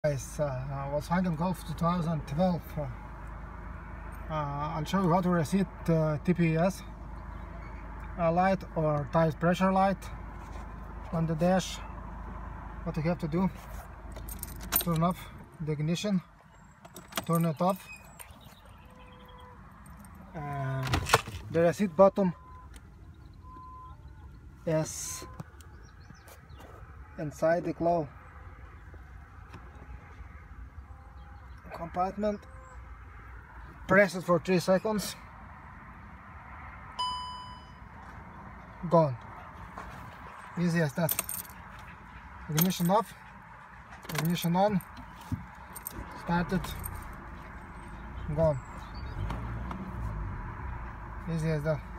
Guys, Volkswagen Golf 2012. I'll show you how to reset tpms light or tire pressure light on the dash. What you have to do: turn off the ignition, turn it off, and the reset button is inside the glove compartment. Press it for 3 seconds. Gone. Easy as that. Ignition off, ignition on, started, gone. Easy as that.